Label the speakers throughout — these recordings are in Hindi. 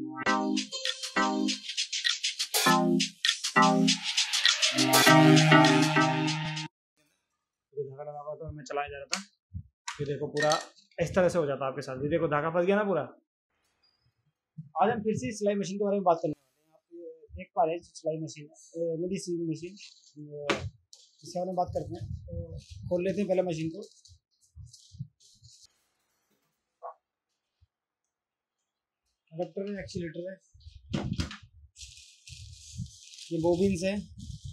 Speaker 1: धागा लगा हुआ तो मैं चलाया जा रहा था, ये देखो पूरा इस तरह से हो जाता है आपके साथ। ये देखो धागा फंस गया ना पूरा। आज हम फिर से सिलाई मशीन के बारे में बात करने वाले हैं। आप देख पा रहे हैं सिलाई मशीन है, मेरी सिलाई मशीन, इसके बारे में बात करते हैं। तो खोल लेते हैं पहले मशीन को। अडैप्टर है, एक्सीलेटर है, ये बोबिन्स है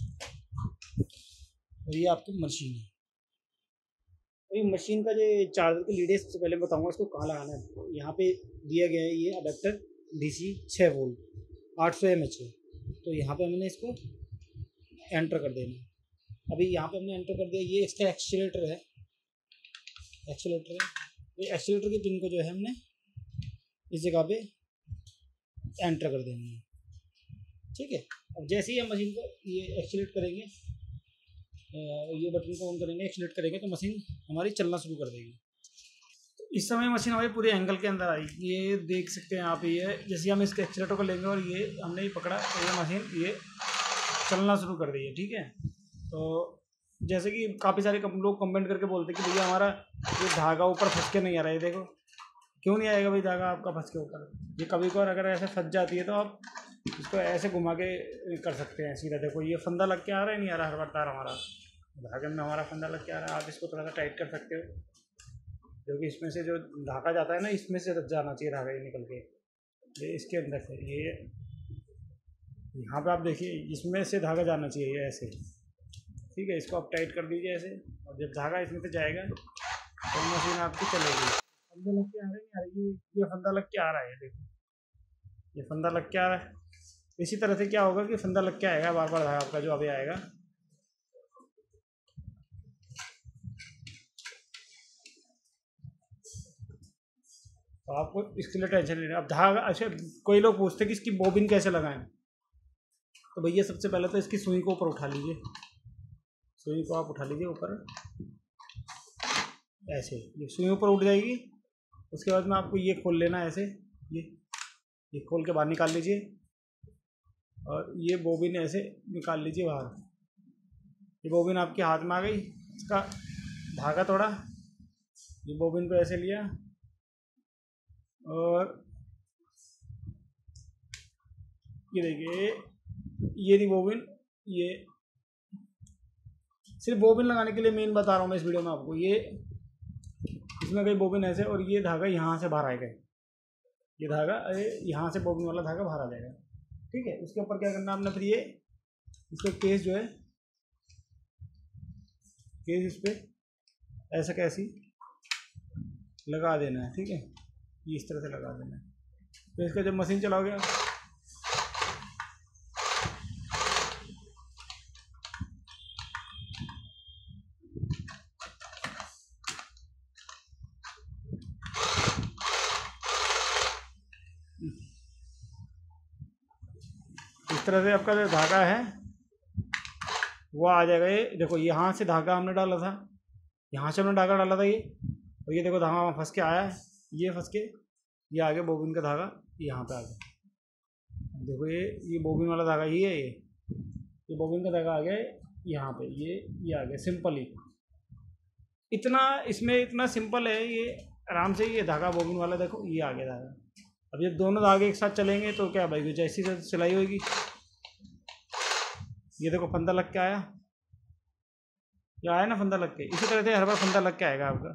Speaker 1: और ये आपकी मशीन है। तो ये मशीन का जो चार्जर की लीड है, सबसे पहले बताऊंगा इसको कहाँ लगाना है। यहाँ पे दिया गया है ये अडैप्टर DC 6 वोल्ट 800 mAh है। तो यहाँ पे हमने इसको एंटर कर देना है। अभी यहाँ पे हमने एंटर कर दिया। ये इसका एक्सीलेटर है, ये एक्सीलेटर की पिन को जो है हमने इस जगह पे एंटर कर देना है, ठीक है। अब जैसे ही हम मशीन को ये एक्सीलेट करेंगे, ये बटन को ऑन करेंगे, एक्सीलेट करेंगे तो मशीन हमारी चलना शुरू कर देगी। तो इस समय मशीन हमारी पूरे एंगल के अंदर आई, ये देख सकते हैं आप। ये जैसे हम इसके एक्सीलेटर को लेंगे और ये हमने ये पकड़ा तो ये मशीन ये चलना शुरू कर दी है, ठीक है। तो जैसे कि काफ़ी सारे लोग कमेंट करके बोलते हैं कि भैया हमारा ये धागा ऊपर फंस के नहीं आ रहा है। देखो क्यों नहीं आएगा भाई धागा आपका फंस के ऊपर। ये कभी कभार अगर ऐसे फंस जाती है तो आप इसको ऐसे घुमा के कर सकते हैं सीधा। देखो ये फंदा लग के आ रहा है, नहीं आ रहा, हर बार तार हमारा धागे में हमारा फंदा लग के आ रहा है। आप इसको थोड़ा सा टाइट कर सकते हो, क्योंकि इसमें से जो धागा जाता है ना, इसमें से जाना चाहिए धागा ये निकल के, ये इसके अंदर से, ये यहाँ पे आप देखिए इसमें से धागा जाना चाहिए ये ऐसे, ठीक है। इसको आप टाइट कर दीजिए ऐसे, और जब धागा इसमें से जाएगा तो मशीन आपकी चलेगी। फंदा लग के आ रहा है, नहीं आ रहा, ये फंदा लग के आ रहा है, देखो ये फंदा लग के आ रहा है। इसी तरह से क्या होगा कि फंदा लग के आएगा बार बार धागा आपका जो अभी आएगा। तो आपको इसके लिए टेंशन नहीं है। अब धागा, अच्छा कोई लोग पूछते हैं कि इसकी बोबिन कैसे लगाएं। तो भैया सबसे पहले तो इसकी सुई को ऊपर उठा लीजिए, सुई को आप उठा लीजिए ऊपर ऐसे, ये सुई ऊपर उठ जाएगी। उसके बाद में आपको ये खोल लेना है ऐसे, ये खोल के बाहर निकाल लीजिए और ये बोबिन ऐसे निकाल लीजिए बाहर। ये बोबिन आपके हाथ में आ गई, इसका धागा तोड़ा, ये बोबिन को ऐसे लिया और ये देखिए ये रही बोबिन। ये सिर्फ बोबिन लगाने के लिए मेन बता रहा हूँ मैं इस वीडियो में आपको। ये इसमें गई बोबिन ऐसे और ये धागा यहाँ से बाहर आएगा, ये धागा यहाँ से बोबिन वाला धागा बाहर आ जाएगा, ठीक है। उसके ऊपर क्या करना है आपने, फिर ये इसका केस जो है, केस इस पर ऐसा कैसी लगा देना है, ठीक है। ये इस तरह से लगा देना है। तो इसका जब मशीन चलाओगे इस तरह से आपका जो धागा है वो आ जाएगा। ये देखो यहाँ से धागा हमने डाला था, यहाँ से हमने धागा डाला था ये, और ये देखो धागा फंस के आया है, ये फंस के ये आगे बोबिन का धागा यहाँ पे आ गया। देखो ये बोबिन वाला धागा ये है, ये बोबिन का धागा आ गया यहाँ पे, ये आ गया सिंपल ही। इतना इसमें इतना सिंपल है ये, आराम से ये धागा बोबिन वाला देखो ये आ गया धागा। अब जब दोनों धागे एक साथ चलेंगे तो क्या भाई कुछ ऐसी सिलाई होगी। ये देखो फंदा लग के आया, ये आया ना फंदा लग के। इसी तरह से हर बार फंदा लग के आएगा आपका।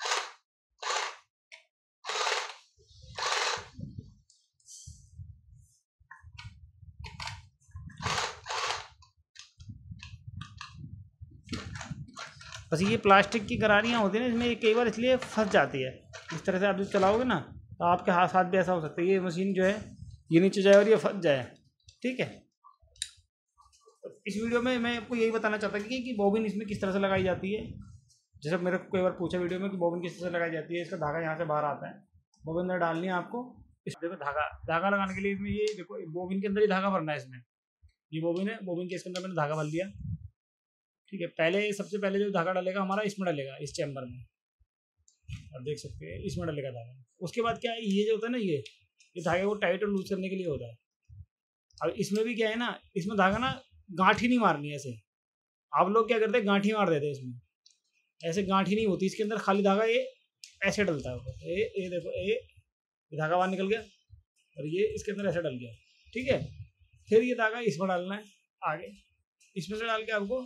Speaker 1: बस ये प्लास्टिक की गरारियाँ होती है ना, इसमें कई बार इसलिए फंस जाती है। इस तरह से आप जब चलाओगे ना तो आपके साथ भी ऐसा हो सकता है, ये मशीन जो है ये नीचे जाए और ये फंस जाए, ठीक है। तो इस वीडियो में मैं आपको यही बताना चाहता कि बोबिन इसमें किस तरह से लगाई जाती है। जैसे मेरे को कई बार पूछा वीडियो में कि बोबिन किस तरह से लगाई जाती है। इसका धागा यहाँ से बाहर आता है, बोबिन अंदर डालनी है आपको। इस देखो धागा लगाने के लिए इसमें ये देखो बोबिन के अंदर ही धागा भरना है। इसमें ये बोबिन है, बोबिन के इसके अंदर मैंने धागा भर लिया, ठीक है। पहले सबसे पहले जो धागा डालेगा हमारा इसमें डालेगा, इस चैम्बर में, आप देख सकते हैं इसमें डालेगा धागा। उसके बाद क्या है, ये जो होता है ना, ये धागे को टाइट और लूज करने के लिए होता है। अब इसमें भी क्या है ना, इसमें धागा ना गांठ ही नहीं मारनी है ऐसे। आप लोग क्या करते हैं, गांठी मार देते हैं इसमें, ऐसे गांठी नहीं होती इसके अंदर, खाली धागा ये ऐसे डलता है ऊपर। ये देखो, ये धागा बाहर निकल गया और ये इसके अंदर ऐसे डल गया, ठीक है। फिर ये धागा इसमें डालना है आगे, इसमें से डाल के आपको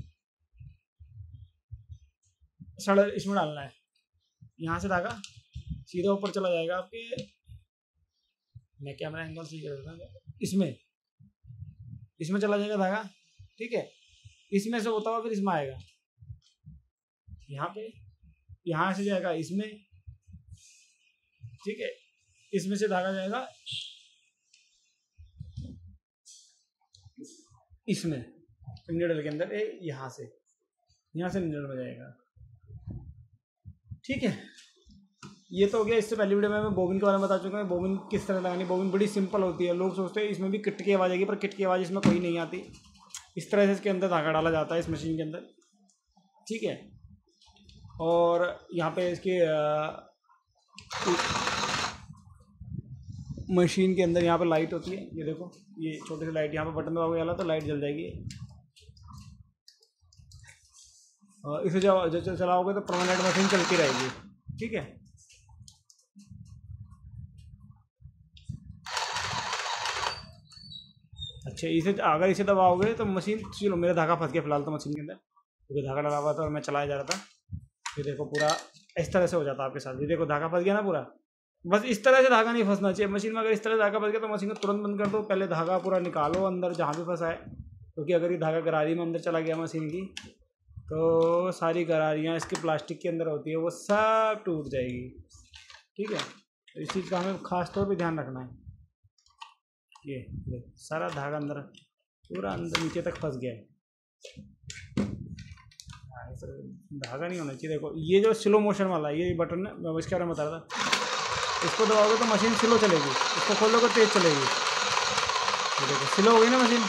Speaker 1: सड़ इसमें डालना है। यहाँ से धागा सीधा ऊपर चला जाएगा आपके, मैं कैमरा एंगल सही कर देता हूँ, इसमें चला जाएगा धागा, ठीक है। इसमें से होता हुआ फिर इसमें आएगा, यहाँ पे, यहाँ से जाएगा इसमें, ठीक है। इसमें से धागा जाएगा इसमें निडल के अंदर, यहाँ से निडल में जाएगा, ठीक है। ये तो हो गया। इससे पहली वीडियो में मैं बोबिन के बारे में बता चुका हूँ, बोबिन किस तरह लगानी। बोबिन बड़ी सिंपल होती है, लोग सोचते हैं इसमें भी किट की आवाज़ आएगी, पर किट की आवाज़ इसमें कोई नहीं आती। इस तरह से इसके अंदर धागा डाला जाता है इस मशीन के अंदर, ठीक है। और यहाँ पे इसकी मशीन के अंदर यहाँ पे लाइट होती है, ये देखो, ये छोटी सी लाइट, यहाँ पे बटन दबाओगे वाला तो लाइट जल जाएगी। और इसे जब चलाओगे तो परमानेंट मशीन चलती रहेगी, ठीक है। अच्छा, अगर इसे दबाओगे तो मशीन, चलो मेरा धागा फंस गया फिलहाल तो मशीन के अंदर, क्योंकि धागा डला हुआ था और मैं चलाया जा रहा था। ये देखो पूरा इस तरह से हो जाता है आपके साथ, ये देखो धागा फंस गया ना पूरा। बस इस तरह से धागा नहीं फंसना चाहिए मशीन में। अगर इस तरह धागा फंस गया तो मशीन को तुरंत बंद कर दो, पहले धागा पूरा निकालो अंदर जहाँ भी फंसा है, क्योंकि अगर ये धागा गरारी में अंदर चला गया मशीन की तो सारी गरारियाँ इसकी प्लास्टिक के अंदर होती है वो सब टूट जाएगी, ठीक है। तो इस चीज़ का हमें खास तौर पर ध्यान रखना है। ये सारा धागा अंदर पूरा अंदर नीचे तक फंस गया है, धागा नहीं होना चाहिए। देखो ये जो स्लो मोशन वाला है ये बटन है, मैं इसके बारे में बता रहा था, इसको दबाओगे तो मशीन स्लो चलेगी, इसको खोलोगे तो तेज चलेगी। ये देखो स्लो हो गई ना मशीन,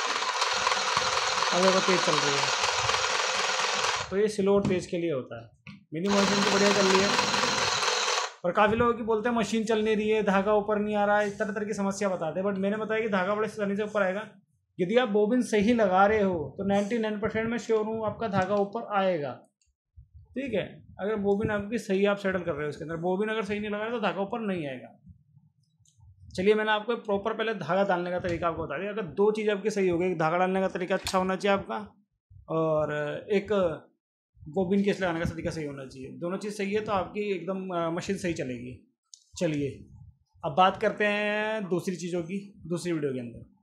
Speaker 1: अब देखो तेज चल रही है। तो ये स्लो और तेज के लिए होता है। मेरी मशीन तो बढ़िया चल रही है, और काफ़ी लोग की बोलते हैं मशीन चल नहीं रही है, धागा ऊपर नहीं आ रहा है, इस तरह की समस्या बताते हैं। बट मैंने बताया कि धागा बड़े आसानी से ऊपर आएगा। यदि आप बोबिन सही लगा रहे हो तो 99% में श्योर हूँ आपका धागा ऊपर आएगा, ठीक है। अगर बोबिन आपकी सही आप सेटल कर रहे हो उसके अंदर, बोबिन अगर सही नहीं लगा रहे तो धागा ऊपर नहीं आएगा। चलिए मैंने आपको प्रॉपर पहले धागा डालने का तरीका आपको बता दिया। अगर दो चीज़ आपकी सही हो गई, धागा डालने का तरीका अच्छा होना चाहिए आपका, और एक बोबिन केस लगाने का तरीका सही होना चाहिए। दोनों चीज़ सही है तो आपकी एकदम मशीन सही चलेगी। चलिए अब बात करते हैं दूसरी चीज़ों की दूसरी वीडियो के अंदर।